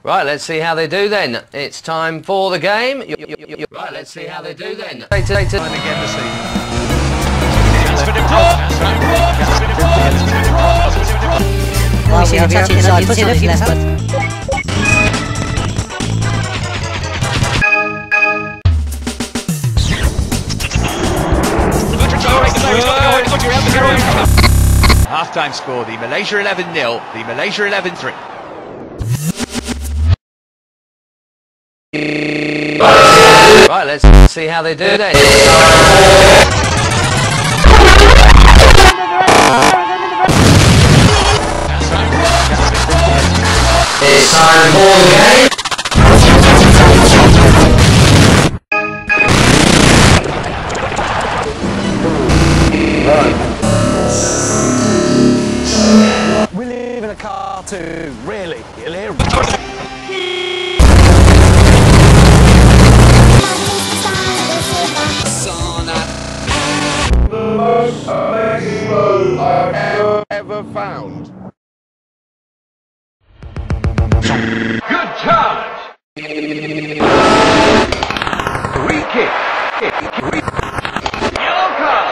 Right, let's see how they do then. It's time for the game. Right, let's see how they do then. Time again to see. We see the touch inside, puts it on his left foot. Half-time score, the Malaysia 11-0, the Malaysia 11-3. Right, let's see how they do then. It's time for the game. We live in a cartoon, really. You'll hear The most amazing boat I've ever found. Good charge! Free kick! Yellow card!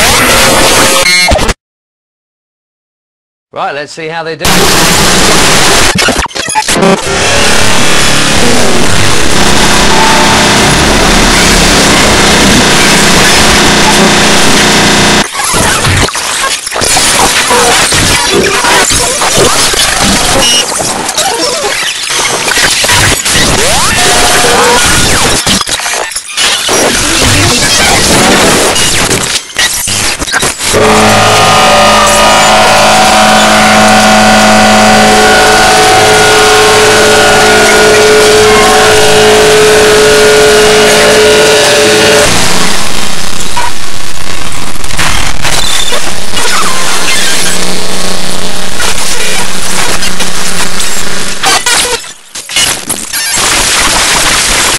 Right, let's see how they do.